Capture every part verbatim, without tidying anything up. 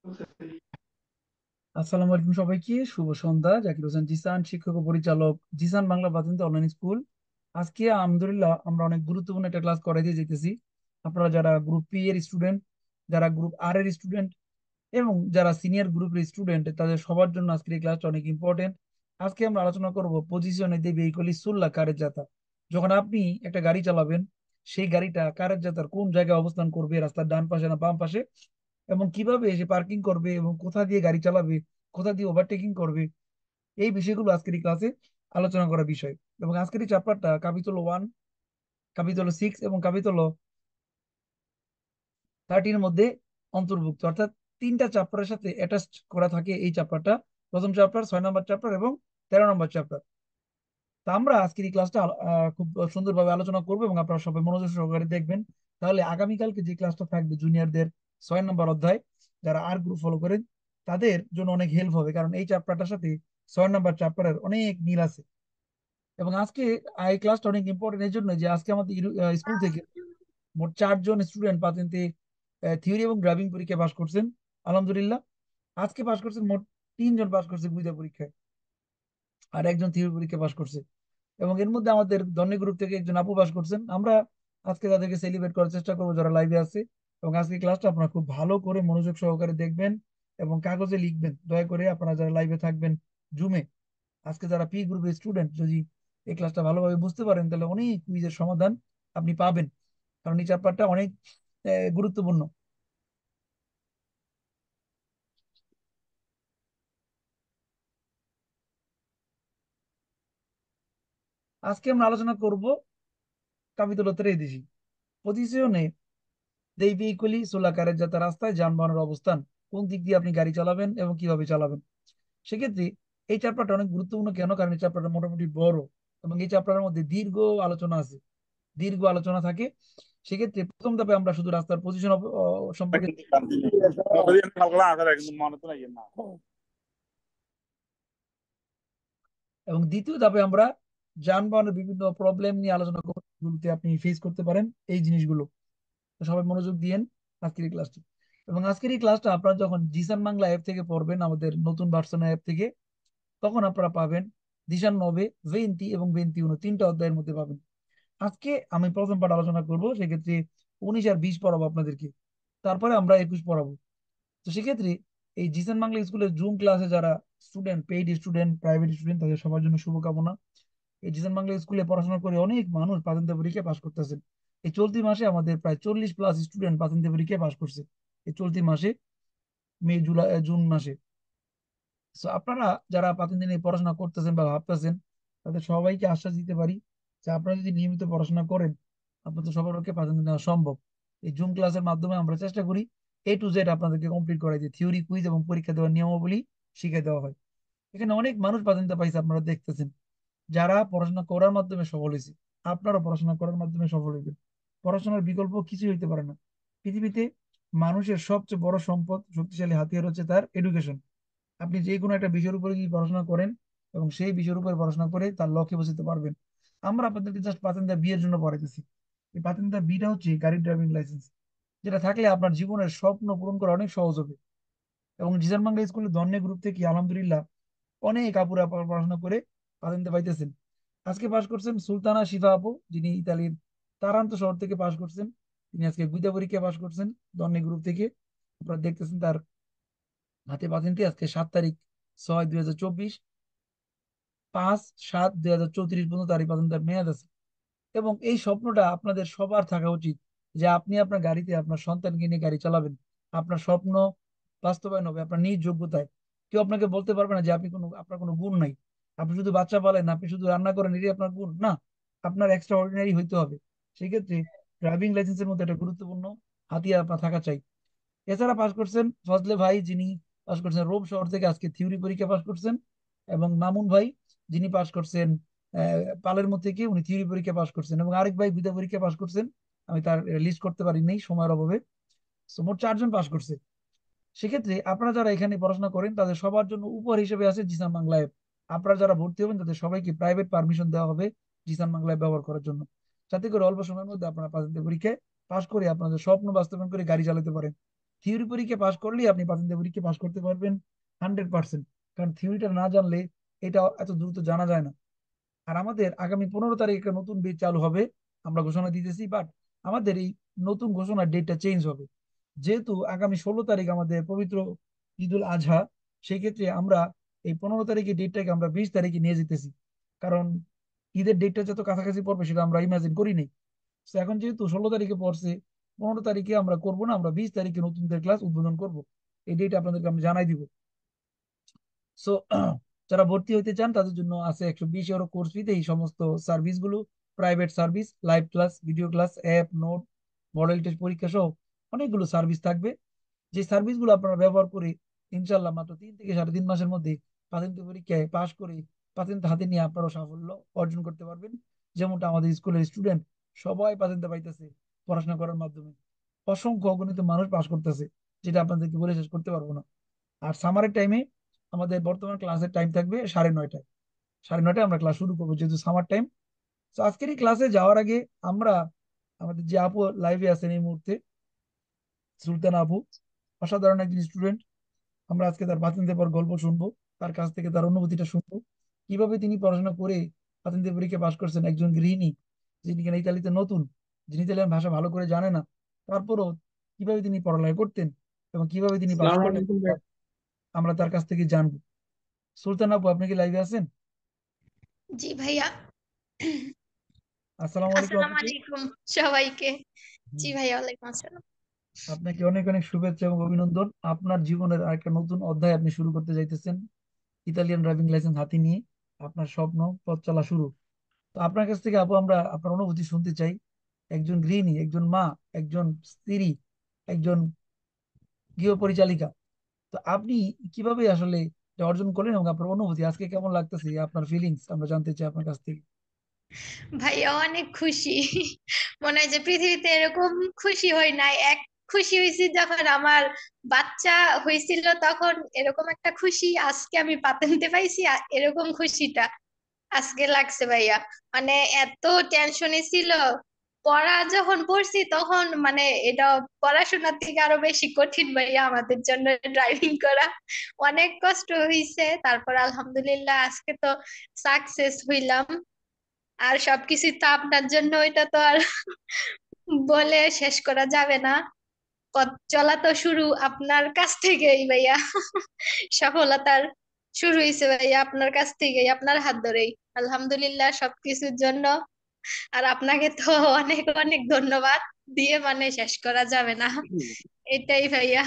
আসসালামু আলাইকুম সবাইকে, শুভ সন্ধ্যা। জাকির হোসেন জিসান, শিক্ষক ও পরিচালক, জিসান বাংলা বাতিন্দা অনলাইন স্কুল। আজকে আলহামদুলিল্লাহ আমরা অনেক গুরুত্বপূর্ণ একটা ক্লাস করাইতে যেতেছি। আপনারা যারা গ্রুপ পি এর স্টুডেন্ট, যারা গ্রুপ আর এর স্টুডেন্ট এবং যারা সিনিয়র গ্রুপের স্টুডেন্ট, তাদের সবার জন্য আজকের এই ক্লাসটা অনেক ইম্পর্টেন্ট। আজকে আমরা আলোচনা করব পজিশনে দে ভেহিকলি সুল্লা কারের জাতা। যখন আপনি একটা গাড়ি চালাবেন, সেই গাড়িটা কারের জাতার কোন জায়গায় অবস্থান করবে, রাস্তার ডান পাশে না বাম পাশে, এবং কিভাবে এসে পার্কিং করবে এবং কোথা দিয়ে গাড়ি চালাবে, কোথা দিয়ে ওভারটেকিং করবে, এই বিষয়গুলো আজকের এই ক্লাসে আলোচনা করার বিষয়। এবং আজকের এই চ্যাপ্টারটা কাপিতল ওয়ান, কাপিতল সিক্স এবং কাপিতল থার্টির মধ্যে অন্তর্ভুক্ত, অর্থাৎ তিনটা চ্যাপ্টারের সাথে অ্যাটাচ করা থাকে এই চ্যাপ্টারটা। প্রথম চ্যাপ্টার, ছয় নম্বর চ্যাপ্টার এবং তেরো নম্বর চ্যাপ্টার। তা আমরা আজকের এই ক্লাসটা খুব সুন্দরভাবে আলোচনা করবো এবং আপনারা সবাই মনোযোগ সহকারে দেখবেন। তাহলে আগামীকালকে যে ক্লাসটা থাকবে জুনিয়রদের ছয় নম্বর অধ্যায়, যারা আর গ্রুপ ফলো করেন, তাদের জন্য অনেক হেল্প হবে, কারণ এই চ্যাপ্টারটার সাথে ছয় নম্বর চ্যাপ্টারের অনেক মিল আছে। এবং আজকে এই ক্লাসটা অনেক ইম্পর্টেন্ট এই জন্য যে আজকে আমাদের স্কুল থেকে মোট চারজন স্টুডেন্ট পাতেন্তে থিওরি এবং ড্রাইভিং পরীক্ষা পাশ করছেন, আলহামদুলিল্লাহ। আজকে পাশ করছেন মোট তিনজন পাশ করছে বুইদা পরীক্ষায়, আর একজন থিওরি পরীক্ষা পাশ করছে। এবং এর মধ্যে আমাদের ধনী গ্রুপ থেকে একজন আপু পাশ করছেন। আমরা আজকে তাদেরকে সেলিব্রেট করার চেষ্টা করবো যারা লাইভে আছে। এবং আজকে ক্লাসটা আপনারা খুব ভালো করে মনোযোগ সহকারে দেখবেন এবং কাগজে লিখবেন দয়া করে, আপনারা যারা লাইভে থাকবেন জুমে। আজকে যারা পি গ্রুপের স্টুডেন্ট, যদি এই ক্লাসটা ভালোভাবে বুঝতে পারেন তাহলে অনেক কুইজের সমাধান আপনি পাবেন, কারণ এই চ্যাপ্টারটা অনেক আহ, গুরুত্বপূর্ণ। আজকে আমরা আলোচনা করব কাপিতল ত্রয়োদশী, পজিশনে দেই ভেহিকলি সোলাকারের যাতে রাস্তায় যানবাহনের অবস্থান, কোন দিক দিয়ে আপনি গাড়ি চালাবেন এবং কিভাবে চালাবেন। সেক্ষেত্রে এই চ্যাপ্টারটা অনেক গুরুত্বপূর্ণ। কেন? কারণ এই চ্যাপ্টারটা মোটামুটি বড় এবং এই চ্যাপ্টারের মধ্যে দীর্ঘ আলোচনা আছে, দীর্ঘ আলোচনা থাকে। সেক্ষেত্রে প্রথম ধাপে আমরা শুধু রাস্তার পজিশন সম্পর্কে, এবং দ্বিতীয় ধাপে আমরা যানবাহনের বিভিন্ন প্রবলেম নিয়ে আলোচনা করব, যেগুলোতে আপনি ফেস করতে পারেন এই জিনিসগুলো। তো সবাই মনোযোগ দিয়েন আজকের এই ক্লাসটি। এবং আজকের এই ক্লাসটা আপনারা যখন জিসান বাংলা অ্যাপ থেকে পড়বেন, আমাদের নতুন ভার্সনের অ্যাপ থেকে, তখন আপনারা পাবেন দিশান নবে, ভেন্তি এবং ভেন্তি উনো, তিনটা অধ্যায়ের মধ্যে পাবেন। আজকে আমি প্রথম পাঠ আলোচনা করব, সেক্ষেত্রে উনিশ আর বিশ পড়াবো আপনাদেরকে, তারপরে আমরা একুশ পড়াবো। তো সেক্ষেত্রে এই জিসান বাংলা স্কুলের জুম ক্লাসে যারা student, paid student, private student, তাদের সবার জন্য শুভকামনা। এই জিসান বাংলা স্কুলে পড়াশোনা করে অনেক মানুষ প্রাথমিক পরীক্ষায় পাশ করতেছেন। এই চলতি মাসে আমাদের প্রায় চল্লিশ প্লাস স্টুডেন্ট প্রাথমিক পরীক্ষায় পাশ করছে, এই চলতি মাসে, মে জুলাই জুন মাসে। তো আপনারা যারা প্রাথমিক দিনে পড়াশোনা করতেছেন বা ভাবতেছেন, তাদের সবাইকে আশ্বাস দিতে পারি যে আপনারা যদি নিয়মিত পড়াশোনা করেন, আপনাদের সবার পক্ষে প্রাথমিক নেওয়া সম্ভব। এই জুম ক্লাসের মাধ্যমে আমরা চেষ্টা করি এ টু জেড আপনাদেরকে কমপ্লিট করাই, যে থিওরি, কুইজ এবং পরীক্ষা দেওয়ার নিয়মাবলী শিখে দেওয়া হয়। এখানে অনেক মানুষ প্রাথমিকতা পাইছে, আপনারা দেখতেছেন, যারা পড়াশোনা করার মাধ্যমে সফল হয়েছে। আপনারা পড়াশোনা করার মাধ্যমে সফল হইবেন। পড়াশোনার বিকল্প কিছুই হইতে পারে না পৃথিবীতে। মানুষের সবচেয়ে বড় সম্পদ, শক্তিশালী হাতিয়ার হচ্ছে তার এডুকেশন। আপনি যে কোনো একটা বিষয়ের উপরে যদি পড়াশোনা করেন এবং সেই বিষয়ের উপরে পড়াশোনা করে তার লক্ষ্যে পৌঁছতে পারবেন। আমরা আপনাদেরকে জাস্ট পাতেন্তা বি এর জন্য পড়াইতেছি। এই পাতেন্তা বিটা হচ্ছে গাড়ির ড্রাইভিং লাইসেন্স, যেটা থাকলে আপনার জীবনের স্বপ্ন পূরণ করা অনেক সহজ হবে। এবং জিজান বাংলা স্কুলের ধন্যে গ্রুপ থেকে আলহামদুলিল্লাহ অনেক আপুরা পড়া- পড়াশোনা করে পাতেন্তে পাইতেছেন। আজকে পাশ করছেন সুলতানা শিফা আপু, যিনি ইতালির তারান্ত শহর থেকে পাশ করছেন। তিনি আজকে গুইদা পরীক্ষা পাশ করছেন ধন্যে গ্রুপ থেকে। আপনারা দেখতেছেন তার হাতে পাতেন্টে আজকে সাত তারিখ ছয় দুই হাজার চব্বিশ, পাঁচ সাত দুই হাজার চৌত্রিশ পর্যন্ত তার এই পাতেন্টের মেয়াদ আছে। এবং এই স্বপ্নটা আপনাদের সবার থাকা উচিত, যে আপনি আপনার গাড়িতে আপনার সন্তানকে নিয়ে গাড়ি চালাবেন। আপনার স্বপ্ন বাস্তবায়ন হবে আপনার নিজ যোগ্যতায়। কেউ আপনাকে বলতে পারবে না যে আপনি কোনো, আপনার কোনো গুণ নাই, আপনি শুধু বাচ্চা পালেন, আপনি শুধু রান্না করেন, এটাই আপনার গুণ না। আপনার এক্সট্রা অর্ডিনারি হইতে হবে। সেক্ষেত্রে ড্রাইভিং লাইসেন্সের মধ্যে একটা গুরুত্বপূর্ণ হাতিয়ার আপনার থাকা চাই। এছাড়া পাশ করছেন ফজলে ভাই, যিনি পাশ করছেন রোম শহর থেকে, আজকে থিওরি পরীক্ষা পাশ করছেন। এবং মামুন ভাই, যিনি পাশ করছেন আহ, পালেরমো থেকে, উনি থিওরি পরীক্ষা পাশ করছেন। এবং আরেক ভাই বিদ্যা পরীক্ষা পাশ করছেন, আমি তার লিস্ট করতে পারিনি সময়ের অভাবে। So, মোট চারজন পাশ করছে। সেক্ষেত্রে আপনারা যারা এখানে পড়াশোনা করেন, তাদের সবার জন্য উপহার হিসেবে আছে জিসান বাংলা অ্যাপ। আপনারা যারা ভর্তি হবেন তাদের সবাইকে প্রাইভেট পারমিশন দেওয়া হবে জিসান বাংলা অ্যাপ ব্যবহার করার জন্য, যাতে করে অল্প সময়ের মধ্যে আপনারা প্রাথমিক পরীক্ষায় পাশ করে আপনাদের স্বপ্ন বাস্তবায়ন করে গাড়ি চালাতে পারেন। থিওরি পরীক্ষা পাস করলেই আপনি পাতেন্দ্র পরীক্ষা পাস করতে পারবেন হান্ড্রেড পার্সেন্ট। কারণ থিওরিটা না জানলে এটা এত দ্রুত জানা যায় না। আর আমাদের আগামী পনেরো তারিখ একটা নতুন বেচ চালু হবে, আমরা ঘোষণা দিতেছি, বাট আমাদের এই নতুন ঘোষণার ডেটটা চেঞ্জ হবে। যেহেতু আগামী ষোলো তারিখ আমাদের পবিত্র ঈদুল আজহা, সেই ক্ষেত্রে আমরা এই পনেরো তারিখের ডেটটাকে আমরা বিশ তারিখে নিয়ে যেতেছি। কারণ ঈদের ডেটটা যত কাছাকাছি পড়বে সেটা আমরা ইমাজিন করিনি। তো এখন যেহেতু ষোলো তারিখে পড়ছে, পনেরো তারিখে আমরা করব না, আমরা বিশ তারিখে নতুনদের ক্লাস উদ্বোধন করব। এই ডেট আপনাদেরকে আমি জানাই দিব। সো যারা ভর্তি হইতে চান তাদের জন্য আছে একশো বিশ ইউরো কোর্স ফিতে এই সমস্ত সার্ভিস গুলো, private service, live class, video class, app, note, model test পরীক্ষা সহ অনেকগুলো সার্ভিস থাকবে। যে সার্ভিস গুলো আপনারা ব্যবহার করে ইনশাল্লাহ মাত্র তিন থেকে সাড়ে তিন মাসের মধ্যে প্রাথমিক পরীক্ষায় পাশ করে পাতেন্ট হাতে নিয়ে আপনারা সাফল্য অর্জন করতে পারবেন। যেমনটা আমাদের স্কুলের স্টুডেন্ট সবাই পাতেন্ট পাইতেছে পড়াশোনা করার মাধ্যমে। অসংখ্য অগণিত মানুষ পাশ করতেছে, যেটা আপনাদেরকে বলে শেষ করতে পারবো না। আর সামারের টাইমে আমাদের বর্তমান ক্লাসের টাইম থাকবে সাড়ে নয়টায়। সাড়ে নয়টায় আমরা ক্লাস শুরু করবো যেহেতু সামার টাইম। তো আজকের এই ক্লাসে যাওয়ার আগে আমরা আমাদের যে আপু লাইভে আছেন এই মুহূর্তে, সুলতান আপু, অসাধারণ একজন স্টুডেন্ট। আমরা আজকে তার বাতিনদের পর গল্প শুনবো, তার কাছ থেকে তার অনুভূতিটা শুনবো, কিভাবে তিনি পড়াশোনা করে বাতিনদের পরীক্ষা পাশ করছেন। একজন গৃহিণী, যিনি কিনা ইতালিতে নতুন, যিনি ইতালিয়ান ভাষা ভালো করে জানে না, তারপরও কিভাবে তিনি পড়ালেখা করতেন এবং কিভাবে তিনি পাশ আসসালামু করলেন, আলাইকুম ভাই। আমরা তার কাছ থেকে জানবো। সুলতান আপু, আপনি কি লাইভে আছেন? জি ভাইয়া। আসসালামু আলাইকুম আসসালামু আপুকে। আলাইকুম সবাইকে। জি হুম, ভাইয়া, ওয়ালাইকুম আসসালাম। আপনাকে অনেক অনেক শুভেচ্ছা এবং অভিনন্দন। আপনার জীবনের আরেকটা নতুন অধ্যায় আপনি শুরু করতে যাইতেছেন, ইতালিয়ান ড্রাইভিং লাইসেন্স হাতে নিয়ে। আপনার স্বপ্ন পথ চলা শুরু। তো আপনার কাছ থেকে আপু আমরা আপনার অনুভূতি শুনতে চাই। একজন গৃহিণী, একজন মা, একজন স্ত্রী, একজন গৃহ পরিচালিকা, তো আপনি কিভাবে আসলে এটা অর্জন করলেন এবং আপনার অনুভূতি আজকে কেমন লাগতেছে, আপনার ফিলিংস আমরা জানতে চাই আপনার কাছ থেকে। ভাইয়া অনেক খুশি। মনে হয় যে পৃথিবীতে এরকম খুশি হই নাই। এক খুশি হয়েছি যখন আমার বাচ্চা হয়েছিল, তখন এরকম একটা খুশি। আজকে আমি পাতেন্তে পাইছি, আ- এরকম খুশিটা আজকে লাগছে ভাইয়া। মানে এত টেনশনে ছিল, পড়া যখন পড়ছি তখন মানে এটা পড়াশোনার থেকে আরো বেশি কঠিন ভাইয়া আমাদের জন্য ড্রাইভিং করা। অনেক কষ্ট হয়েছে, তারপর আলহামদুলিল্লাহ আজকে তো সাকসেস হইলাম। আর সবকিছু তো আপনার জন্য, এটা তো আর বলে শেষ করা যাবে না। পথ চলা তো শুরু আপনার কাছ থেকেই ভাইয়া। সফলতার শুরু হয়েছে ভাইয়া আপনার কাছ থেকেই, আপনার হাত ধরেই। আলহামদুলিল্লাহ সবকিছুর জন্য। আর আপনাকে তো অনেক অনেক ধন্যবাদ দিয়ে মানে শেষ করা যাবে না। এটাই ভাইয়া।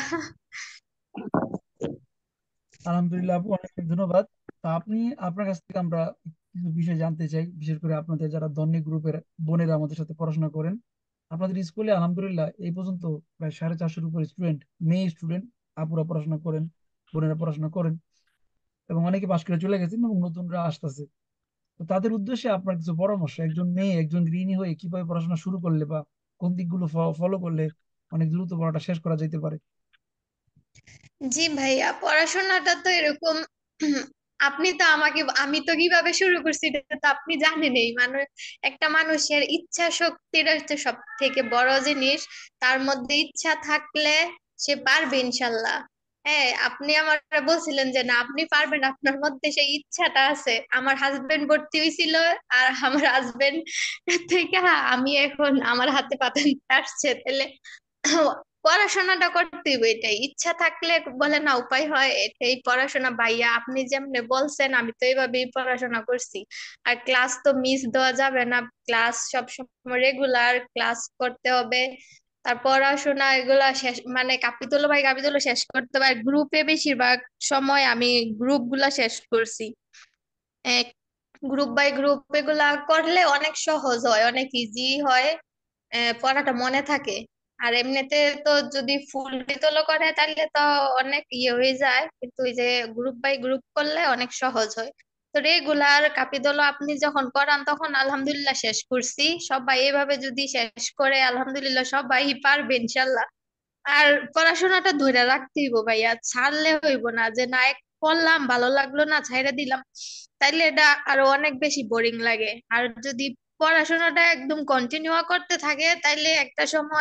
আলহামদুলিল্লাহ আপু, অনেক অনেক ধন্যবাদ। তা আপনি, আপনার কাছ থেকে আমরা কিছু বিষয় জানতে চাই, বিশেষ করে আপনাদের যারা ধনী গ্রুপের বোনেরা আমাদের সাথে পড়াশোনা করেন। আপনাদের স্কুলে আলহামদুলিল্লাহ এই পর্যন্ত প্রায় সাড়ে চারশোর উপর স্টুডেন্ট, মেয়ে স্টুডেন্ট, আপুরা পড়াশোনা করেন, বোনেরা পড়াশোনা করেন, এবং অনেকে পাশ করে চলে গেছেন এবং নতুনরা আসতেছে। তো তাদের উদ্দেশ্যে আপনার কিছু পরামর্শ, একজন মেয়ে একজন গৃহিণী হয়ে কিভাবে পড়াশোনা শুরু করলে বা কোন দিকগুলো ফলো করলে অনেক দ্রুত পড়াটা শেষ করা যেতে পারে। জি ভাইয়া, পড়াশোনাটা তো এরকম। আপনি তো আমাকে, আমি তো কিভাবে শুরু করছি এটা তো আপনি জানেনই। মানুষ, একটা মানুষের ইচ্ছা শক্তিটা হচ্ছে সব থেকে বড় জিনিস। তার মধ্যে ইচ্ছা থাকলে সে পারবে ইনশাল্লাহ। হ্যাঁ, আপনি আমার বলছিলেন যে না আপনি পারবেন, আপনার মধ্যে সেই ইচ্ছাটা আছে। আমার হাজবেন্ড ভর্তি হয়েছিল, আর আমার হাজবেন্ড থেকে আমি এখন আমার হাতে পাতে আসছে, তাহলে পড়াশোনাটা করতে হবে। এটাই ইচ্ছা থাকলে বলে না উপায় হয়, এটাই পড়াশোনা ভাইয়া। আপনি যেমনি বলছেন আমি তো এইভাবেই পড়াশোনা করছি। আর ক্লাস তো মিস দেওয়া যাবে না, ক্লাস সব সময় রেগুলার ক্লাস করতে হবে। তার পড়াশোনা এগুলা শেষ মানে কাপিতুলো ভাই কাপিতুলো শেষ করতে হবে। গ্রুপে বেশিরভাগ সময় আমি গ্রুপ গুলা শেষ করছি। গ্রুপ বাই গ্রুপ এগুলা করলে অনেক সহজ হয়, অনেক ইজি হয়। আহ, পড়াটা মনে থাকে। আর এমনিতে তো যদি ফুল রিতলো করে তাহলে তো অনেক ইয়ে হয়ে যায়, কিন্তু ওই যে গ্রুপ বাই গ্রুপ করলে অনেক সহজ হয়। তো রেগুলার কাপিদল আপনি যখন করান তখন আলহামদুলিল্লাহ শেষ করছি। সবাই এভাবে যদি শেষ করে আলহামদুলিল্লাহ সবাই পারবে ইনশাল্লাহ। আর পড়াশোনাটা ধরে রাখতে হইব ভাইয়া, ছাড়লে হইব না যে না এক পড়লাম ভালো লাগলো না ছাইড়া দিলাম, তাইলে এটা আরো অনেক বেশি বোরিং লাগে। আর যদি পড়াশোনাটা একদম কন্টিনিউ করতে থাকে তাইলে একটা সময়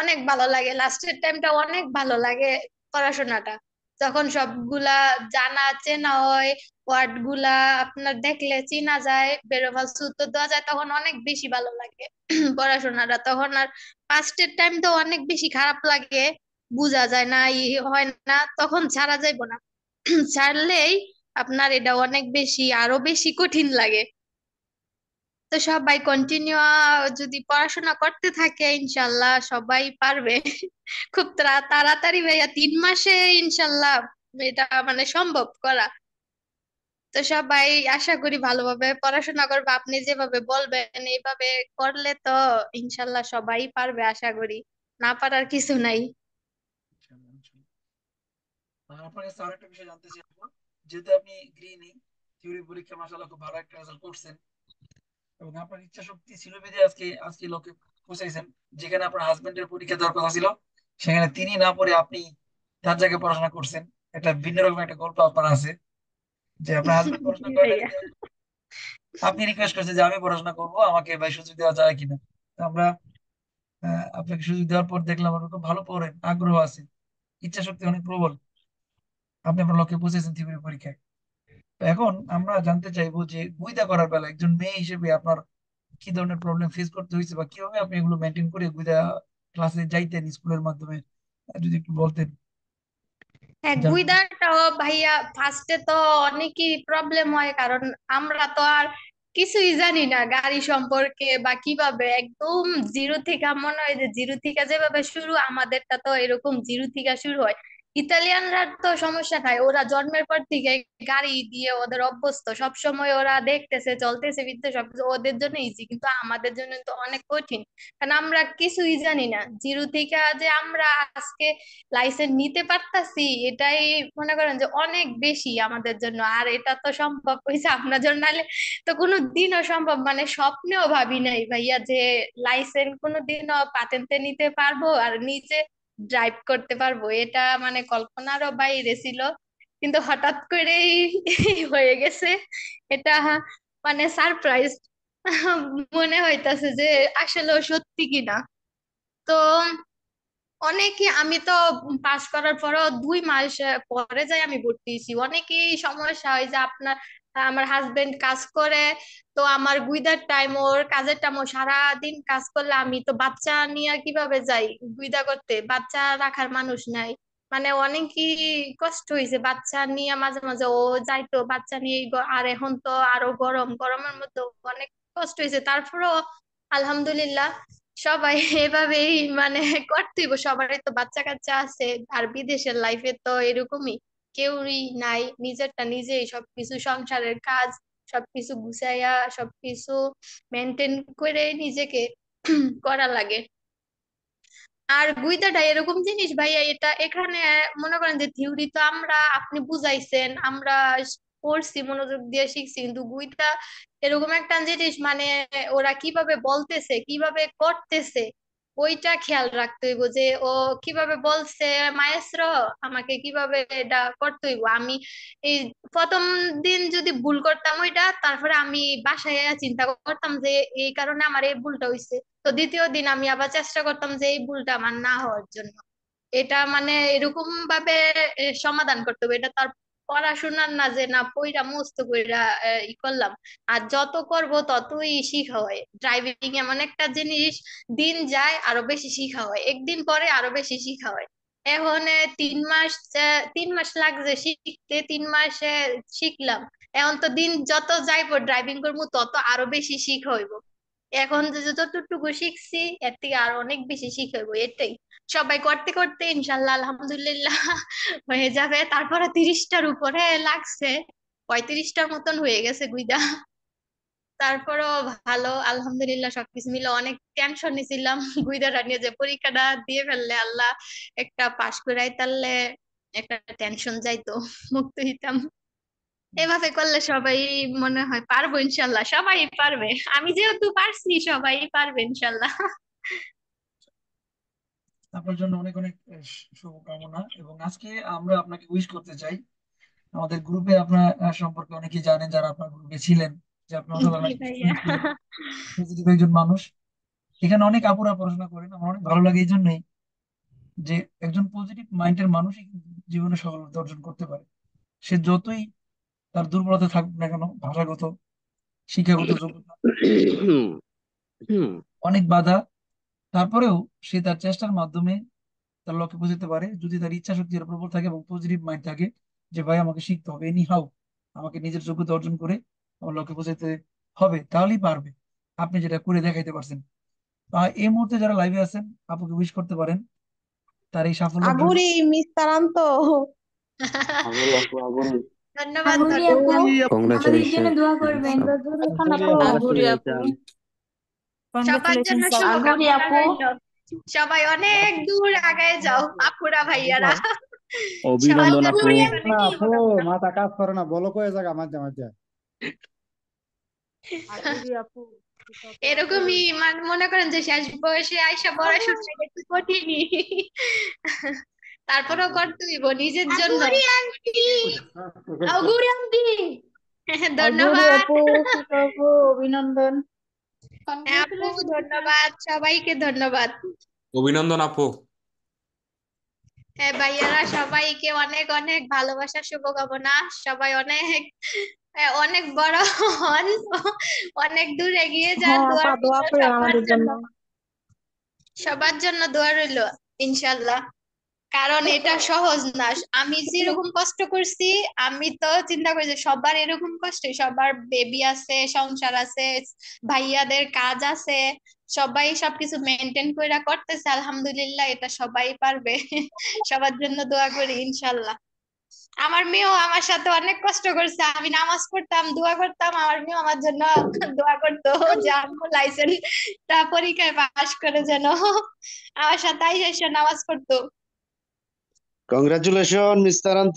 অনেক ভালো লাগে, লাস্টের টাইমটা অনেক ভালো লাগে পড়াশোনাটা, যখন সবগুলা জানা চেনা হয়, ওয়ার্ড গুলা আপনার দেখলে চিনা যায়, বেরোভাল উত্তর দেওয়া যায়, তখন অনেক বেশি ভালো লাগে পড়াশোনাটা। তখন আর ফার্স্টের টাইম তো অনেক বেশি খারাপ লাগে, বোঝা যায় না, ই হয় না, তখন ছাড়া যাইবো না। ছাড়লেই আপনার এটা অনেক বেশি আরো বেশি কঠিন লাগে। তো সবাই কন্টিনিউ যদি পড়াশোনা করতে থাকে ইনশাল্লাহ সবাই পারবে। খুব তাড়া- তাড়াতাড়ি ভাইয়া, তিন মাসে ইনশাল্লাহ এটা মানে সম্ভব করা। তো সবাই আশা করি ভালোভাবে পড়াশোনা করবে, আপনি যেভাবে বলবেন এইভাবে করলে তো ইনশাল্লাহ সবাই পারবে আশা করি, না পারার কিছু নাই। ইনশাআল্লাহ, ইনশাআল্লাহ। আর আপনার কাছে আরেকটা বিষয় জানতে চাইবো, যেহেতু আপনি গৃহিণী, থিওরি পরীক্ষা মাশাআল্লাহ খুব ভালো একটা রেজাল্ট করছেন, এবং আপনার ইচ্ছা শক্তি ছিল বিধে আজকে আজকে লোকে পৌঁছাইছেন। যেখানে আপনার হাজবেন্ডের পরীক্ষা দেওয়ার কথা ছিল, সেখানে তিনি না পড়ে আপনি তার জায়গায় পড়াশোনা করছেন। একটা ভিন্ন রকম একটা গল্প আপনার আছে, যে আপনার হাজবেন্ড জি পড়াশোনা করে না, ভাইয়া। কিন্তু আপনি রিকোয়েস্ট করছেন যে আমি পড়াশোনা করবো, আমাকে ভাই সুযোগ দেওয়া যায় কিনা। তো আমরা আহ, আপনাকে সুযোগ দেওয়ার পর দেখলাম আপনি খুব ভালো পড়েন, আগ্রহ আছে, ইচ্ছা শক্তি অনেক প্রবল। আপনি আপনার লক্ষ্যে পৌঁছেছেন থিওরি পরীক্ষায়। তো এখন আমরা জানতে চাইবো যে গুইদা করার বেলা একজন মেয়ে হিসেবে আপনার কি ধরনের প্রবলেম ফেস করতে হয়েছে, বা কিভাবে আপনি এগুলো মেনটেন করে গুইদা ক্লাসে যাইতেন স্কুলের মাধ্যমে, আহ, যদি একটু বলতেন। হ্যাঁ, জানতে। গুইদাটাও ভাইয়া ফার্স্টে তো অনেকই প্রবলেম হয়, কারণ আমরা তো আর কিছুই জানি না গাড়ি সম্পর্কে বা কিভাবে, একদম জিরো থেকে মনে হয় যে জিরো থেকে যেভাবে শুরু, আমাদেরটা তো এরকম জিরো থেকে শুরু হয়। ইতালিয়ানরা তো সমস্যা খায়, ওরা জন্মের পর থেকে গাড়ি দিয়ে ওদের অভ্যস্ত, সব সময় ওরা দেখতেছে চলতেছে ফিরতেছে সবকিছু ওদের জন্য ইজি, কিন্তু আমাদের জন্য তো অনেক কঠিন, কারণ আমরা কিছুই জানি না জিরো থেকে। যে আমরা আজকে লাইসেন্স নিতে পারতাছি, এটাই মনে করেন যে অনেক বেশি আমাদের জন্য। আর এটা তো সম্ভব হয়েছে আপনার জন্য, নাহলে তো কোনো দিনও সম্ভব মানে স্বপ্নেও ভাবি নাই ভাইয়া যে লাইসেন্স কোনো দিনও পাতেন্টে নিতে পারবো আর নিজে ড্রাইভ করতে পারবো, এটা মানে কল্পনারও বাইরে ছিল। কিন্তু হঠাৎ করেই হয়ে গেছে এটা, মানে সারপ্রাইজ মনে হইতাছে যে আসলে সত্যি কিনা। তো অনেকে, আমি তো পাস করার পরও দুই মাস আহ, পরে যাই আমি ভর্তি হয়েছি। অনেকেই সমস্যা হয় যে আপনার, আমার হাজবেন্ড কাজ করে, তো আমার গুইদার টাইম, ওর কাজের টাইম, ও সারাদিন কাজ করলে আমি তো বাচ্চা নিয়ে কিভাবে যাই গুইদা করতে, বাচ্চা রাখার মানুষ নাই। মানে অনেকই কষ্ট হয়েছে বাচ্চা নিয়ে, মাঝে মাঝে ও যাইতো বাচ্চা নিয়ে, গ- আর এখন তো আরো গরম, গরমের মধ্যে অনেক কষ্ট হয়েছে। তারপরেও আলহামদুলিল্লাহ সবাই এভাবেই মানে করতেই, সবারই তো বাচ্চা কাচ্চা আছে। আর বিদেশের লাইফে তো এরকমই, কেউই নাই, নিজেরটা নিজেই সবকিছু, সংসারের কাজ সবকিছু গুছাইয়া সবকিছু মেনটেন করে নিজেকে করা লাগে। আর গুইদাটা এরকম জিনিস ভাইয়া, এটা এখানে মনে করেন যে থিওরি তো আমরা, আপনি বুঝাইছেন, আমরা পড়ছি মনোযোগ দিয়ে শিখছি, কিন্তু গুইদা এরকম একটা জিনিস মানে ওরা কিভাবে বলতেছে কিভাবে করতেছে ওইটা খেয়াল রাখতে হইব, যে ও কিভাবে বলছে মায়েস্ত্র, আমাকে কিভাবে এটা করতে হইব। আমি এই প্রথম দিন যদি ভুল করতাম ওইটা, তারপরে আমি বাসায় চিন্তা করতাম যে এই কারণে আমার এই ভুলটা হইছে, তো দ্বিতীয় দিন আমি আবার চেষ্টা করতাম যে এই ভুলটা আমার না হওয়ার জন্য। এটা মানে এরকম ভাবে এ, সমাধান করতে হবে। এটা তার পড়াশোনার না যে না পইরা মুখস্থ কইরা আহ, ই করলাম। আর যত করব ততই শিখা হয়। ড্রাইভিং এমন একটা জিনিস, দিন যায় আরো বেশি শিখা হয়, একদিন পরে আরো বেশি শিখা হয়। এখন এ, তিন মাস আহ, তিন মাস লাগছে শিখতে, তিন মাসে শিখলাম। এখন তো দিন যত যাইবো ড্রাইভিং করবো তত আরো বেশি শিখা হইব। এখন যে যে যতটুকু শিখছি এর থেকে আরো অনেক বেশি শিখে হইব, এটাই। সবাই করতে করতে ইনশাল্লাহ আলহামদুলিল্লাহ হয়ে যাবে। তারপরে তিরিশটার উপরে লাগছে, পঁয়ত্রিশটার মতন হয়ে গেছে গুইদা। তারপরও ভালো আলহামদুলিল্লাহ, সবকিছু মিলে অনেক টেনশন নিছিলাম গুইদাটা নিয়ে, যে পরীক্ষাটা দিয়ে ফেললে আল্লাহ একটা পাশ করাই তাহলে একটা টেনশন যাইতো, মুক্ত হইতাম। এভাবে করলে সবাই মনে হয় পারবো ইনশাল্লাহ, সবাই পারবে। আমি যেহেতু পারছি সবাই পারবে ইনশাল্লাহ। আপনার জন্য অনেক অনেক আহ, শুভকামনা। এবং আজকে আমরা আপনাকে উইশ করতে চাই। আমাদের গ্রুপে আপনার আহ, সম্পর্কে অনেকেই জানেন, যারা আপনার গ্রুপে ছিলেন, যে আপনি মাশাআল্লাহ জি অনেক ভাইয়া। স্টুডেন্ট ছিলেন, পজিটিভ একজন মানুষ। এখানে অনেক আপুরা পড়াশোনা করেন, আমার অনেক ভালো লাগে এই জন্যই। যে একজন পজিটিভ মাইন্ডের মানুষই কিন্তু জীবনে সফলতা অর্জন করতে পারে। সে যতই তার দুর্বলতা থাকুক না কেন, ভাষাগত, শিক্ষাগত যোগ্যতা, হুম হুম অনেক বাধা, তারপরেও সে তার চেষ্টার মাধ্যমে তার লক্ষ্যে পৌঁছতে পারে, যদি তার ইচ্ছা শক্তি এর প্রবল থাকে এবং পজিটিভ মাইন্ড থাকে যে ভাই আমাকে শিখতে হবে এনি হাউ, আমাকে নিজের যোগ্যতা অর্জন করে আমার লক্ষ্যে পৌঁছাতে হবে, তাহলেই পারবে। আপনি যেটা করে দেখাইতে পারছেন। আহ, এই মুহূর্তে যারা লাইভে আছেন আপুকে উইশ করতে পারেন তার এই সাফল্যের জন্য। আগুরি মিস্তারান্ত। আগুরি আপু, আগুরি। ধন্যবাদ আগুরি আপু, ধন্যবাদ। আমাদের জন্য কংগ্রাচুলেশন। দোয়া করবেন। কংগ্রাচুলেশন আগুরি আপু। আপু, আগুরি আপু, কংগ্রাচুলেশন। সবার জন্য কংগ্রেচুলেশন আপু। আগুরি শুভকামনা আপু, রইল। সবাই অনেক দূর আগায় যাও, আপুরা ভাইয়ারা। সবার অভিনন্দন জন্য আপু। অনেক অনেক না আপু, শুভকামনা। মাথা কাজ করে না, বলো কয়ে জায়গা মাঝে মাঝে। আগুরি আপু, এটা দোয়া করুন। এরকমই মানে মনে করেন যে শেষ বয়সে আইসা পড়াশোনা এটা একটু কঠিনই, তারপরেও করতে হইব নিজের জন্য। আগুরি আন্টি, আগুরি ধন্যবাদ। আপু, পিকা আপু, অভিনন্দন। হ্যাঁ আপু, কংগ্রেচুলেশন পিকা। ধন্যবাদ, সবাইকে ধন্যবাদ। অভিনন্দন আপু। হ্যাঁ ভাইয়ারা, সবাইকে অনেক অনেক ভালোবাসা, শুভকামনা। সবাই অনেক হ্যাঁ, অনেক বড় হন, অনেক দূর এগিয়ে যান। হ্যাঁ দোয়া আপা, দোয়া রইল করেন সবার আমাদের জন্য, জন্য। সবার জন্য দোয়া রইল ইনশাল্লাহ। কারণ এটা সহজ না। আমি যেরকম কষ্ট করছি, আমি তো চিন্তা করি যে সবার এরকম কষ্ট, সবার বেবি আছে, সংসার আছে, ভাইয়াদের কাজ আছে, সবাই সবকিছু মেনটেন করে করতেছে, আলহামদুলিল্লাহ এটা সবাই পারবে। সবার জন্য দোয়া করি ইনশাল্লাহ। আমার মেয়েও আমার সাথে অনেক কষ্ট করছে, আমি নামাজ পড়তাম, দোয়া করতাম, আমার মেয়েও আমার জন্য দোয়া করতো যে আম্মু লাইসেন্সটা পরীক্ষায় পাশ করে যেন আমার সাথে আইসা নামাজ পড়তো। কংগ্রাচুলেশন মিস্তারান্ত।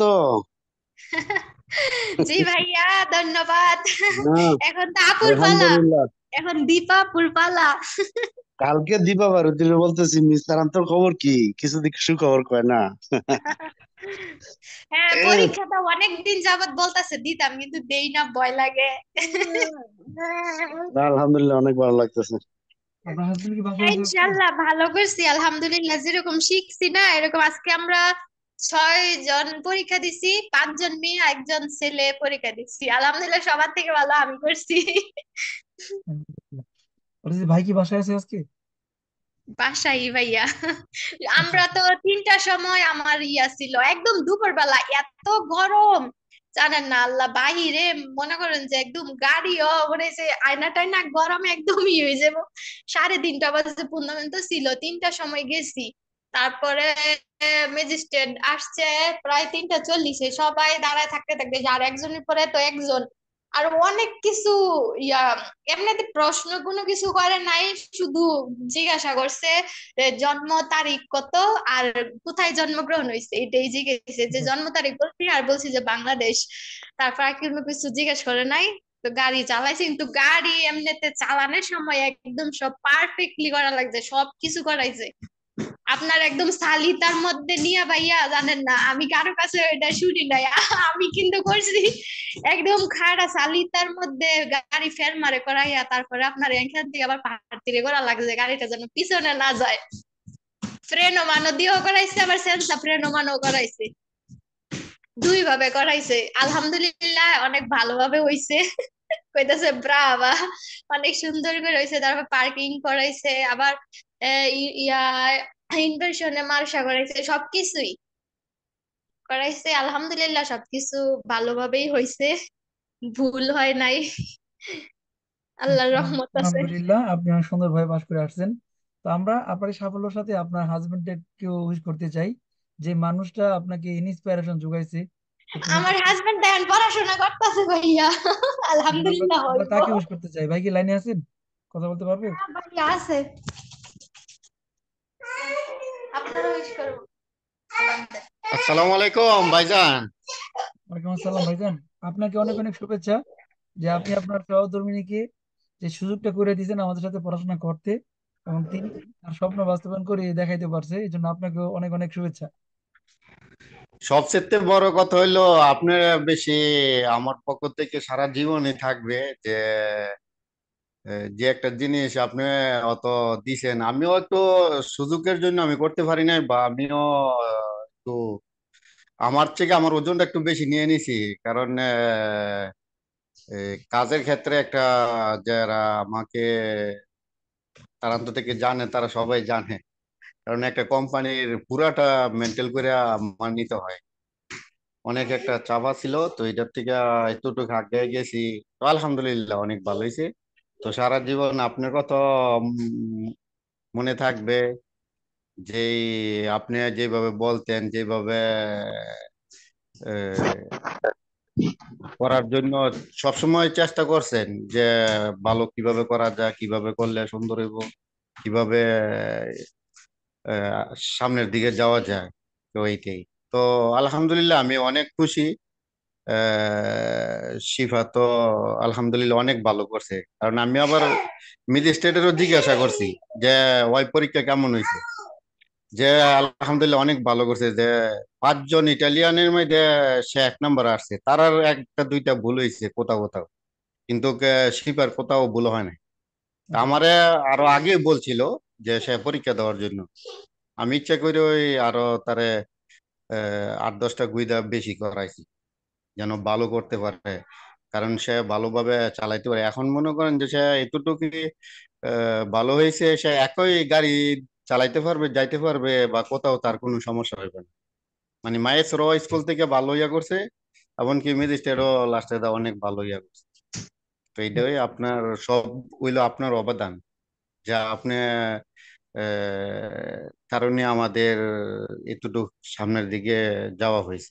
জি ভাইয়া, ধন্যবাদ। হ্যাঁ, এখন তো আপুর পালা, আলহামদুলিল্লাহ। এখন দীপা আপুর পালা। কালকে দিবা পারো, তুমি বলতেছি মিস্তারান্তর খবর কি, কিছু দিক সুখবর কয় না। হ্যাঁ, এ, পরীক্ষাটা অনেকদিন যাবত বলতাছে দিতাম, কিন্তু দেই না, ভয় লাগে। না, আলহামদুলিল্লাহ অনেক ভালো লাগতেছে। আপনার হাজবেন্ড কি বাসায় হ্যাঁ, আছে আজকে? ইনশাল্লাহ ভালো করছি, আলহামদুলিল্লাহ। যেরকম শিখছি না এরকম, আজকে আমরা ছয় জন পরীক্ষা দিছি, পাঁচজন মেয়ে একজন ছেলে পরীক্ষা দিচ্ছি, আলহামদুলিল্লাহ সবার থেকে ভালো আমি করছি। আলহামদুলিল্লাহ। বলছি, ভাই কি বাসায় আছে আজকে? বাসাই ভাইয়া। আচ্ছা আমরা আচ্ছা। তো তিনটার সময় আমার ইয়া ছিল, একদম দুপুরবেলা, এত গরম জানেন না আল্লাহ, বাহিরে মনে করেন যে একদম গাড়িও মনে হচ্ছে আয়না টাইনা গরমে একদম ই হয়ে যাবো। সাড়ে তিনটা বাজে পূর্ণান্ত ছিল, তিনটার সময় গেছি। তারপরে ম্যাজিস্ট্রেট আসছে প্রায় তিনটা চল্লিশে, সবাই দাঁড়ায় থাকতে থাকতে আর একজনের পরে তো একজন, আর অনেক কিছু ইয়া, এমনিতে প্রশ্ন কোনো কিছু করে নাই, শুধু জিজ্ঞাসা করছে যে জন্ম তারিখ কত আর কোথায় জন্মগ্রহণ হয়েছে, এটাই জিজ্ঞেসে, যে আচ্ছা। জন্ম তারিখ বলছি আর বলছি যে বাংলাদেশ। তারপর আর কোনো কিছু জিজ্ঞেস করে নাই। তো গাড়ি চালাইছে, কিন্তু গাড়ি এমনিতে চালানোর সময় একদম সব পারফেক্টলি করা লাগছে, সব কিছু করাইছে আপনার একদম সালিতার মধ্যে নিয়ে ভাইয়া, জানেন না আমি কারো কাছে এটা শুনি নাই, আমি কিন্তু করছি একদম খাড়া সালিতার মধ্যে গাড়ি ফের মারে করাইয়া, তারপরে আপনার এখান থেকে আবার পাহাড় তীরে করা লাগছে গাড়িটা যেন পিছনে না যায়। ফ্রেনো মানো দিয়েও করাইছে, আবার সেন্সা ফ্রেনো মানো করাইছে, দুই ভাবে করাইছে, আলহামদুলিল্লাহ অনেক ভালোভাবে হইছে। কইতাছে ব্রাভা, অনেক সুন্দর করে হইছে। তারপর পার্কিং করাইছে, আবার আহ, ই- ইয়া ইনভেশনে মার্শা করাইছে, সবকিছুই করাইছে, আলহামদুলিল্লাহ সবকিছু ভালোভাবেই হইছে, ভুল হয় নাই, আল্লাহর আচ্ছা, রহমত আছে। আলহামদুলিল্লাহ আপনি অনেক সুন্দরভাবে পাশ করে আসছেন। তো আমরা আপনার এই সাফল্যের সাথে আপনার হাজবেন্ডকেও উইশ করতে চাই, যে মানুষটা আপনাকে ইন্সপিরেশন যোগাইছে যে তুমি আমার কিছু। হাজবেন্ড এখন পড়াশোনা করতেছে ভাইয়া, আমরা আলহামদুলিল্লাহ আমরা হইব। তাকে উইশ করতে চাই। ভাই কি লাইনে আছেন? কথা বলতে পারবে? ভাইয়া আছে, আপনারা উইশ করবো। আসসালামু আলাইকুম ভাইজান। ওয়ালাইকুম আসসালাম ভাইজান। আপনাকে অনেক অনেক শুভেচ্ছা যে আপনি আপনার সহধর্মিণীকে যে সুযোগটা করে দিয়েছেন আমাদের সাথে পড়াশোনা করতে, এবং তিনি তার স্বপ্ন বাস্তবায়ন করে দেখাইতে পারছে, এই জন্য আপনাকে অনেক অনেক শুভেচ্ছা। সবচেয়ে বড় কথা হইলো আপনার বেশি আমার পক্ষ থেকে সারা জীবনই থাকবে যে এ, যে একটা জিনিস আপনি অত দিছেন, আমিও একটু সুযোগের জন্য আমি করতে পারি নাই, বা আমিও আহ, একটু আমার থেকে আমার ওজনটা একটু বেশি নিয়ে নিছি। কারণ আহ, এ, কাজের ক্ষেত্রে একটা, যারা আমাকে তারান্ত থেকে জানে তারা সবাই জানে, কারণ একটা কোম্পানির পুরাটা মেনটেন করে আমার নিতে হয়। অনেক একটা চাপা ছিল, তো এটার থেকে এতটুকু আগে গেছি। তো আলহামদুলিল্লাহ অনেক ভালো হয়েছে। তো সারা জীবন আপনার কথা উম, মনে থাকবে, যে আপনি যেভাবে বলতেন, যেভাবে আহ, করার জন্য সবসময় চেষ্টা করছেন, যে ভালো কিভাবে করা যায়, কিভাবে করলে সুন্দর হইব, কিভাবে আহ, সামনের দিকে যাওয়া যায়। তো এইটাই। তো আলহামদুলিল্লাহ আমি অনেক খুশি। আহ, শিফা তো আলহামদুলিল্লাহ অনেক ভালো করছে, কারণ আমি আবার ম্যাজিস্ট্রেটেরও জিজ্ঞাসা করছি যে ওই পরীক্ষা কেমন হয়েছে। যে আলহামদুলিল্লাহ অনেক ভালো করছে, যে পাঁচজন ইটালিয়ানের মধ্যে সে এক নাম্বার আসছে, তার আর একটা দুইটা ভুল হয়েছে কোথাও কোথাও, কিন্তু কে- শিফার কোথাও ভুল হয় না। তা আচ্ছা, আমারে আরো আগে বলছিল যে সে পরীক্ষা দেওয়ার জন্য। আমি ইচ্ছা করে ওই আরো তারে আহ, আট দশটা গুইদা বেশি করাইছি, যেন ভালো করতে পারে, কারণ সে ভালোভাবে চালাইতে পারে। এখন মনে করেন যে সে এতটুকু আহ, ভালো হয়েছে, সে একই গাড়ি চালাইতে পারবে, যাইতে পারবে, বা কোথাও তার কোনো সমস্যা হবে না। মানে মায়ের র স্কুল থেকে ভালো ইয়া করছে, এমনকি ম্যাজিস্ট্রেটও লাস্টে দা অনেক ভালো ইয়া করছে। তো এইটাই আপনার সব হইলো আপনার অবদান, যা আপনি আহ, কারণে আমাদের এতটুকু সামনের দিকে যাওয়া হয়েছে।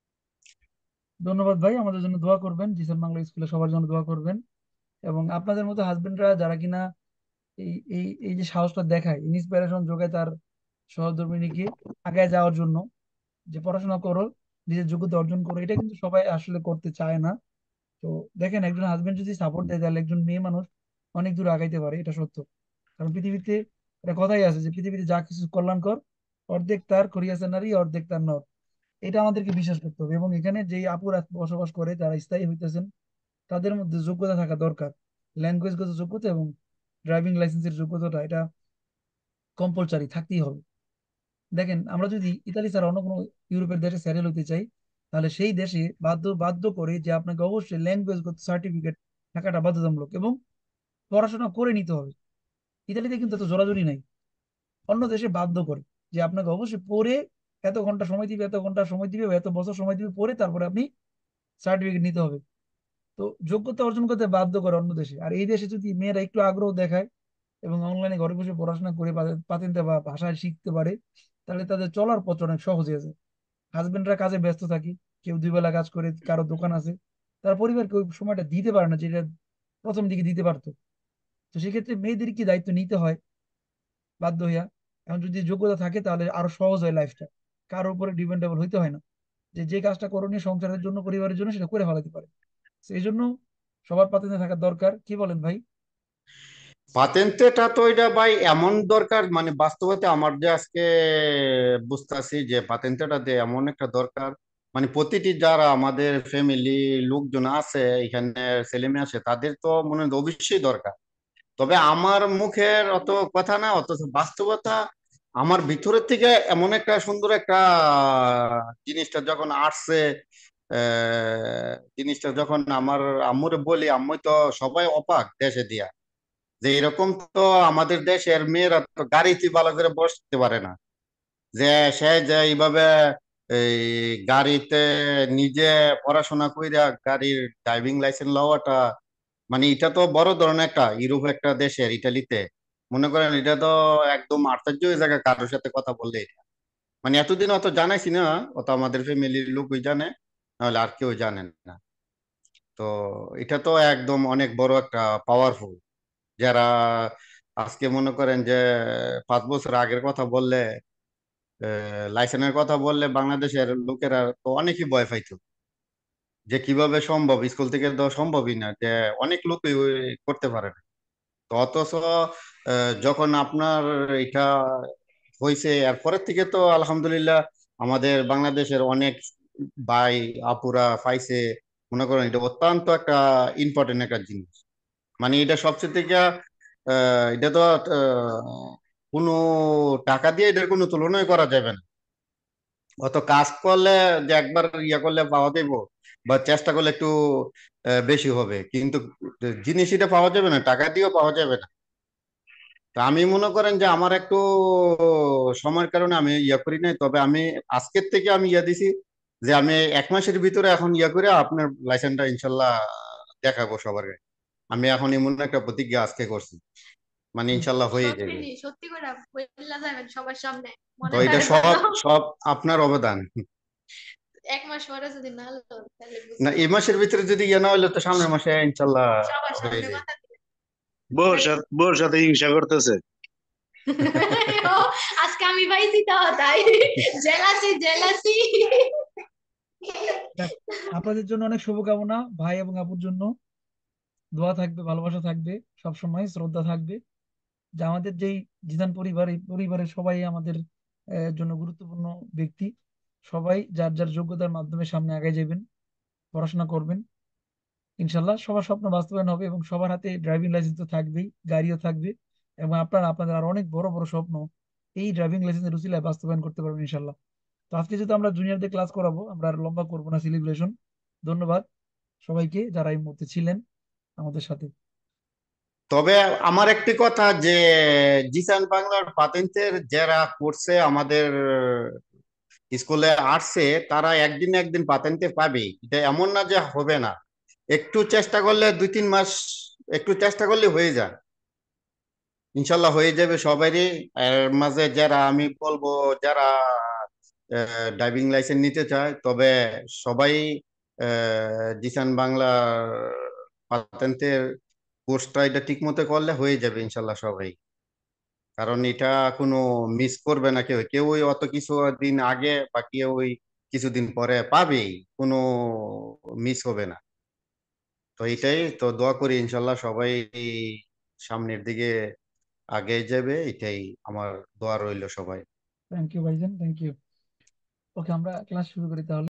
ধন্যবাদ ভাই। আমাদের জন্য দোয়া করবেন, জিসান বাংলা স্কুলে সবার জন্য দোয়া করবেন। এবং আপনাদের মতো হাজবেন্ডরা যারা কিনা এই এই এই যে সাহসটা দেখায়, ইন্সপিরেশন যোগায় তার সহধর্মিণীকে আগায় যাওয়ার জন্য, যে পড়াশোনা করো, নিজের যোগ্যতা অর্জন করো, এটা কিন্তু সবাই আসলে করতে চায় না। তো দেখেন, একজন হাজবেন্ড যদি সাপোর্ট দেয় তাহলে একজন মেয়ে মানুষ অনেক দূর আগাইতে পারে, এটা সত্য। কারণ পৃথিবীতে একটা কথাই আছে যে পৃথিবীতে যা কিছু কল্যাণকর, অর্ধেক তার করিয়াছে নারী, অর্ধেক তার নর। এটা আমাদেরকে বিশ্বাস করতে হবে। এবং এখানে যেই আপুরা বসবাস করে, যারা স্থায়ী হইতেছেন, তাদের মধ্যে যোগ্যতা থাকা দরকার। ল্যাঙ্গুয়েজগত যোগ্যতা এবং ড্রাইভিং লাইসেন্সের যোগ্যতাটা, এটা কম্পালসারি থাকতেই হবে। দেখেন, আমরা যদি ইতালি ছাড়া অন্য কোনো ইউরোপের দেশে সেটেল হতে চাই, তাহলে সেই দেশে বাধ্য বাধ্য করে যে আপনাকে অবশ্যই ল্যাঙ্গুয়েজগত সার্টিফিকেট থাকাটা বাধ্যতামূলক, এবং পড়াশোনা করে নিতে হবে। ইতালিতে কিন্তু এত জোরাজুরি নাই। অন্য দেশে বাধ্য করে যে আপনাকে অবশ্যই পড়ে এত ঘন্টা সময় দিবে, এত ঘন্টা সময় দিবে, বা এত বছর সময় দিবে, পড়ে তারপরে আপনি সার্টিফিকেট নিতে হবে। তো যোগ্যতা অর্জন করতে বাধ্য করে অন্য দেশে। আর এই দেশে যদি মেয়েরা একটু আগ্রহ দেখায় এবং অনলাইনে ঘরে বসে পড়াশোনা করে পাতে- পাতেন্তে বা ভাষা শিখতে পারে, তাহলে তাদের চলার পথ অনেক সহজ হয়ে যায়। হাজবেন্ডরা কাজে ব্যস্ত থাকে, কেউ দুই বেলা কাজ করে, কারো দোকান আছে, তার পরিবারকে ওই সময়টা দিতে পারে না যেটা প্রথম দিকে দিতে পারতো। তো সেক্ষেত্রে মেয়েদের কি দায়িত্ব নিতে হয় বাধ্য হইয়া। এখন যদি যোগ্যতা থাকে তাহলে আরো সহজ হয় লাইফটা, কারোর উপরে ডিপেন্ডেবল হইতে হয় না। যে যে কাজটা করণীয় সংসারের জন্য, পরিবারের জন্য, সেটা করে ফেলাতে পারে। সেই জন্য সবার পাতে থাকা দরকার। কি বলেন ভাই? পাতেন্টেটা তো এটা ভাই এমন দরকার, মানে বাস্তবতে আমার যে আজকে বুঝতেছি যে পাতেন্টেটা যে এমন একটা দরকার, মানে প্রতিটি যারা আমাদের ফ্যামিলি লোকজন আছে এখানে, ছেলে মেয়ে আছে, তাদের তো মনে হয় অবশ্যই দরকার। তবে আমার মুখের অত কথা না, অথচ বাস্তবতা আমার ভিতরের থেকে এমন একটা সুন্দর একটা জিনিসটা যখন আসছে, আহ, জিনিসটা যখন আমার আম্মুরে বলি, আম্মু তো সবাই অবাক দেশে দিয়া, যে এরকম তো আমাদের দেশের মেয়েরা তো গাড়িতে ভালো করে বসতে পারে না, যে সে যে এইভাবে এই গাড়িতে নিজে পড়াশোনা কইরা গাড়ির ড্রাইভিং লাইসেন্স লওয়াটা, মানে এটা তো বড় ধরনের একটা, ইউরোপ একটা দেশের ইটালিতে, মনে করেন এটা তো একদম আশ্চর্য হয়ে জায়গা কারোর সাথে কথা বললে এটা। মানে এতদিন অত জানাইছি না, অত আমাদের ফ্যামিলির লোকই জানে, নাহলে আর কেউ জানেন না। তো এটা তো একদম অনেক বড় একটা পাওয়ারফুল, যারা আজকে মনে করেন যে পাঁচ বছর আগের কথা বললে, লাইসেন্সের কথা বললে বাংলাদেশের লোকেরা তো অনেকই ভয় পাইতো, যে কিভাবে সম্ভব, স্কুল থেকে তো সম্ভবই না, যে অনেক লোকই ওই করতে পারে না। তো অথচ আহ, যখন আপনার এটা হয়েছে, এরপরের থেকে তো আলহামদুলিল্লাহ আমাদের বাংলাদেশের অনেক ভাই আপুরা পাইছে। মনে করেন এটা অত্যন্ত একটা ইম্পর্টেন্ট একটা জিনিস। মানে এটা সবচেয়ে থেকে আহ, এটা তো আহ, কোনো টাকা দিয়ে এটার কোনো তুলনাই করা যাবে না। অত কাজ করলে যে একবার ইয়া করলে পাওয়া যাইব, বা চেষ্টা করলে একটু আহ, বেশি হবে, কিন্তু জিনিস এটা পাওয়া যাবে না, টাকা দিয়েও পাওয়া যাবে না। তা আমি মনে করেন যে আমার একটু সময়ের কারণে আমি ইয়া করি নাই, তবে আমি আজকের থেকে আমি ইয়া দিছি যে আমি এক মাসের ভিতরে এখন ইয়া করে আপনার লাইসেন্সটা ইনশাল্লাহ দেখাবো সবার গায়ে। আমি এখন এমন একটা প্রতিজ্ঞা আজকে করছি, মানে ইনশাল্লাহ হয়ে সত্যি যাবে। নি, সত্যি করে বইলা যাবেন সবার সামনে, তো মনে এটা করে সব ভালো। সব আপনার অবদান। এক মাস পরে যদি না হলো তাহলে না, বুঝবো। এই মাসের ভিতরে যদি ইয়ে না হইলে তো সামনের মাসে ইনশাল্লাহ সবার হয়ে সামনে যায়। কথা দিবেন। বউর ভাই সাথে বউর সাথে হিংসা করতেছে। ও, আজকে আমি পাইছি তো তাই জেলাসি জেলাসি। যাক, আপনাদের জন্য অনেক শুভকামনা, ভাই এবং আপুর জন্য দোয়া থাকবে, ভালোবাসা থাকবে, সব সময় শ্রদ্ধা থাকবে। যে আমাদের যেই জিদান পরিবার, এই পরিবারের সবাই আমাদের আহ, জন্য গুরুত্বপূর্ণ ব্যক্তি। সবাই যার যার যোগ্যতার মাধ্যমে সামনে আগে যাবেন, পড়াশোনা করবেন। ইনশাল্লাহ সবার স্বপ্ন বাস্তবায়ন হবে এবং সবার হাতে ড্রাইভিং লাইসেন্স তো থাকবেই, গাড়িও থাকবে। এবং আপনারা আপনাদের আর অনেক বড় বড় স্বপ্ন এই ড্রাইভিং লাইসেন্সের উসিলায় বাস্তবায়ন করতে পারবেন ইনশাল্লাহ। তো আজকে যেহেতু আমরা জুনিয়রদের ক্লাস করাবো, আমরা আর লম্বা করবো না সেলিব্রেশন। ধন্যবাদ সবাইকে যারা এই মুহূর্তে ছিলেন আমাদের সাথে। তবে আমার একটি কথা যে জিসান বাংলার পাতেন্টের যারা করছে আমাদের স্কুলে আসছে, তারা একদিন না একদিন পাতেন্টে পাবে, এটা এমন না যে হবে না। একটু চেষ্টা করলে দুই তিন মাস একটু চেষ্টা করলে হয়ে যায়, ইনশাল্লাহ হয়ে যাবে সবারই। এর মাঝে যারা আমি বলবো, যারা ড্রাইভিং লাইসেন্স নিতে চায়, তবে সবাই আহ, জিসান বাংলা পাতেন্টের কোর্সটা এটা ঠিক মতো করলে হয়ে যাবে ইনশাল্লাহ সবাই। কারণ এটা কোনো মিস করবে না কেউ, কেউই অত কিছু দিন আগে বা কেউ ওই কিছুদিন পরে পাবেই, কোনো মিস হবে না। তো এটাই তো দোয়া করি ইনশাল্লাহ সবাই সামনের দিকে আগে যাবে, এটাই আমার দোয়া রইল সবাই। থ্যাংক ইউ ভাইজান, থ্যাংক ইউ। ওকে, আমরা ক্লাস শুরু করি তাহলে।